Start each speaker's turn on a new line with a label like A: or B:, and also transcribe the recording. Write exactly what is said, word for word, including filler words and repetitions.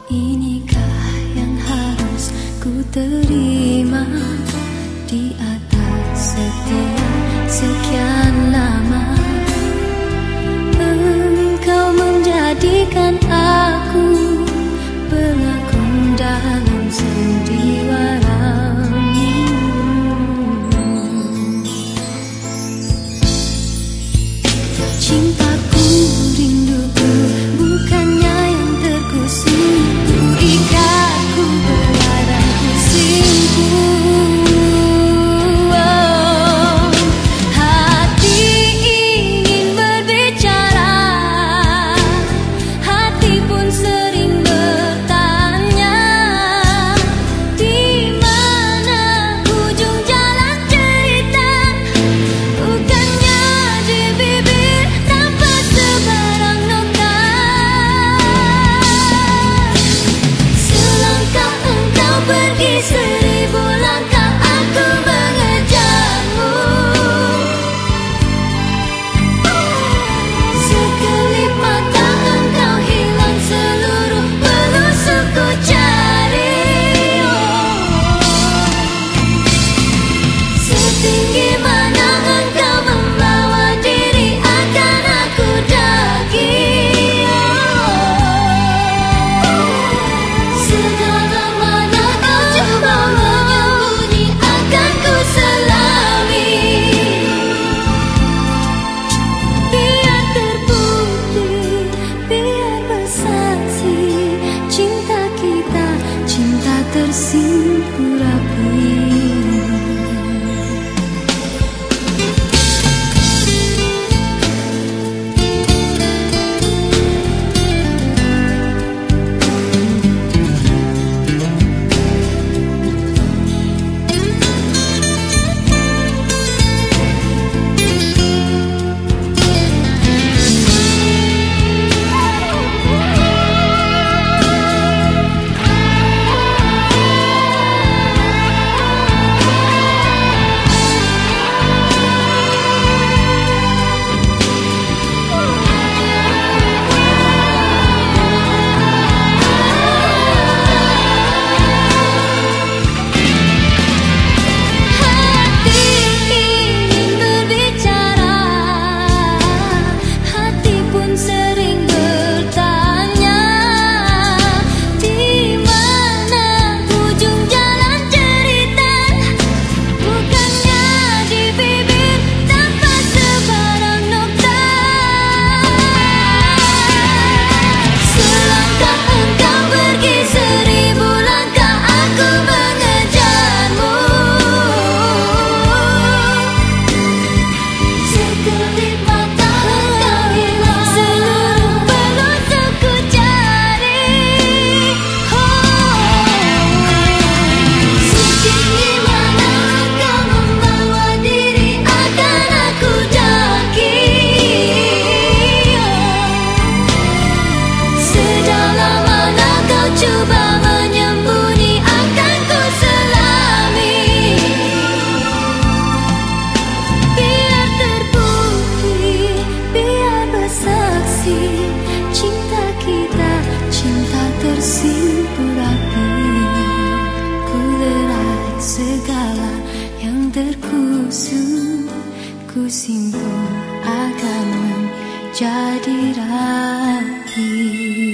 A: Inikah yang harus ku terima di atas setia sekian lama? Engkau menjadikan aku pelakon dalam sandiwaramu. Cintaku, rinduku, bukannya yang terkusing, ku ikat, ku beladang, ku simpul. Oh, hati ingin berbicara, hati pun sering bertanya, di mana ujung jalan cerita? Bukannya di bibir nampak sebarang nokta. Selangkah engkau pergi, seribu langkah aku mengejarmu. Sekelip mata engkau hilang, seluruh pelusuk ku cari. Setinggi mana engkau membawa diri, akan aku daki. Sedalam mana kau coba menyembunyi, akan ku selami. Biar terbukti, biar bersaksi, cinta kita, cinta tersimpul rapi. Segala yang terkusuk ku simpul akan menjadi rapi.